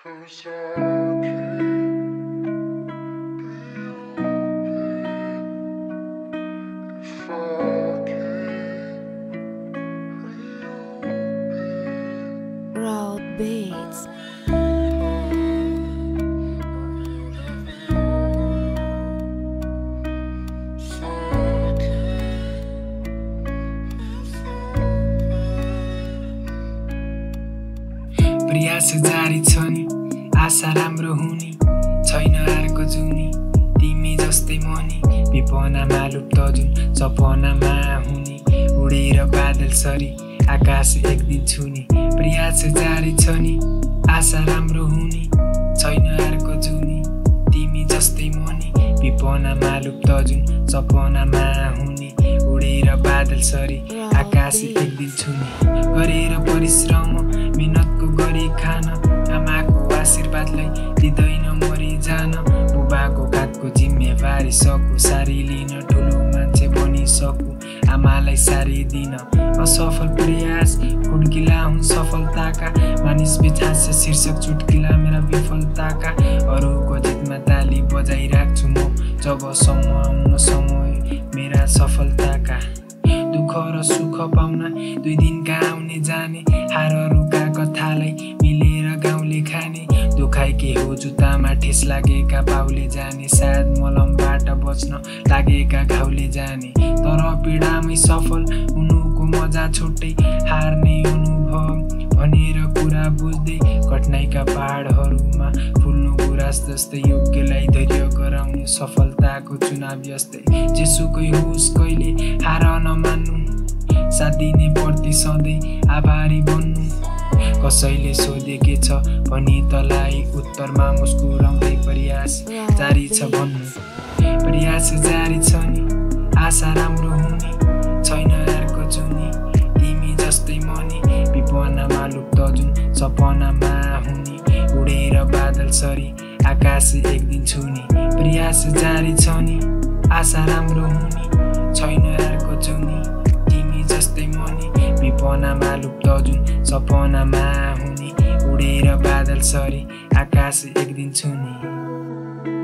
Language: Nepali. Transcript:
Road beats. प्रयास जारी छ नि आशा राम्रो हुने छैन अर्को जुनी तिमी जस्तै मनी विपनामा लुप्त जुन सपनामा हुने उडेर बादल सरी आकाश एक दिन छुने प्रयास जारी छ नि आशा राम्रो हुने छैन अर्को जुनी तिमी जस्तै मनी विपनामा लुप्त जुन सपनामा हुने उडेर बादल सरी आकाश एक दिन छुने गरेर परिश्रम मेहनतको गरी खान आमाको आशीर्वादलाई दिँदैन मरि जान बुबाको काखको जिम्मेवारी सकु सारी लिन ठुलो मान्छे बनिसकु आमालाई सारी दिन असफल प्रयास खुड्किला हुन् सफलताका मानिस बिछान्छ शीर्षक चुटकिला मेरा विफलताका अरूको जितमा ताली बजाइराख्छु म जबसम्म आउन समय मेरा सफलताका दुःख र सुख पाउन दुई दिनका आउने जाने हारहरूका कथालाई मिलेर गाउँले खाने दुखाइ के हो जुत्तामा ठेस लागेका पाउले जाने सायद मलमबाट बच्न लागेका घाउले जाने तर पीडामै सफल हुनुको मजा छुट्टै हार्ने अनुभव भनेर कुरा बुझ्दै कठिनाइका पहाडहरूमा फुल्नु गुराँस जस्तै योग्यलाई धैर्य गराउने सफलताको चुनाव जस्तै जेसुकै होस् कहिले हार नमान्नु साथ दिने प्रति सधैँ आभारी बन्नु कसैले सोधे के छ भनी तलाई उत्तरमा मुस्कुराउँदै प्रयास जारी छ भन्नु प्रयास जारी छ नि आशा राम्रो हुने छैन अर्को जुनी तिमी जस्तै मनी विपनामा लुप्त जुन सपनामा हुने उडेर बादल सरी आकाश एक दिन छुने प्रयास जारी छ नि आशा राम्रो हुने छैन अर्को जुनी तिमी जस्तै मनी विपनामा लुप्त जुन सपनामा हुने उडेर बादल सरी आकाश एक दिन छुने